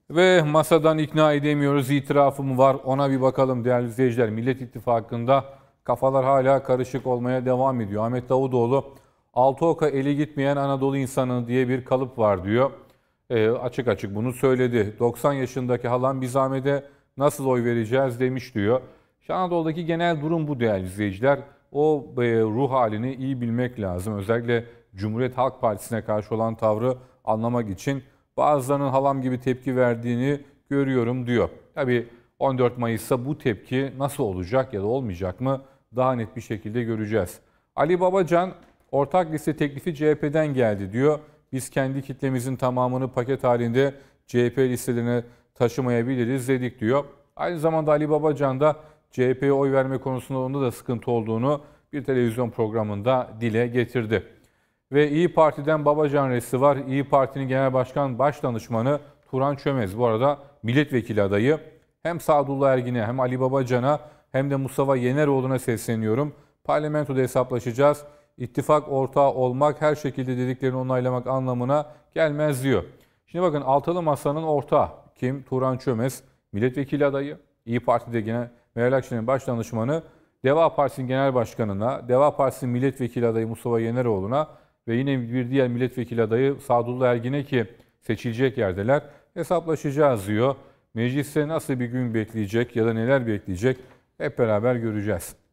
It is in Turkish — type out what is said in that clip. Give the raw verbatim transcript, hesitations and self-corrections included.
Ve masadan ikna edemiyoruz, itirafı mı var, ona bir bakalım değerli izleyiciler. Millet İttifakı'nda kafalar hala karışık olmaya devam ediyor. Ahmet Davutoğlu, altı oka eli gitmeyen Anadolu insanı diye bir kalıp var diyor. E, açık açık bunu söyledi. doksan yaşındaki halam biz Ahmet'e nasıl oy vereceğiz demiş diyor. İşte Anadolu'daki genel durum bu değerli izleyiciler. O e, ruh halini iyi bilmek lazım. Özellikle Cumhuriyet Halk Partisi'ne karşı olan tavrı anlamak için bazılarının halam gibi tepki verdiğini görüyorum diyor. Tabii on dört Mayıs'ta bu tepki nasıl olacak ya da olmayacak mı daha net bir şekilde göreceğiz. Ali Babacan ortak liste teklifi C H P'den geldi diyor. Biz kendi kitlemizin tamamını paket halinde C H P listelerine taşımayabiliriz dedik diyor. Aynı zamanda Ali Babacan da C H P'ye oy verme konusunda onda da sıkıntı olduğunu bir televizyon programında dile getirdi. Ve İyi Parti'den Babacan resti var. İyi Parti'nin Genel Başkan Başdanışmanı Turan Çömez. Bu arada milletvekili adayı. Hem Sadullah Ergin'e hem Ali Babacan'a hem de Mustafa Yeneroğlu'na sesleniyorum. Parlamentoda hesaplaşacağız. İttifak ortağı olmak her şekilde dediklerini onaylamak anlamına gelmez diyor. Şimdi bakın altılı masanın ortağı kim? Turan Çömez milletvekili adayı. İyi Parti'de Genel Meral Akşener'in başdanışmanı. Deva Partisi'nin genel başkanına, Deva Partisi'nin milletvekili adayı Mustafa Yeneroğlu'na ve yine bir diğer milletvekili adayı Sadullah Ergin'e ki seçilecek yerdeler hesaplaşacağız diyor. Mecliste nasıl bir gün bekleyecek ya da neler bekleyecek hep beraber göreceğiz.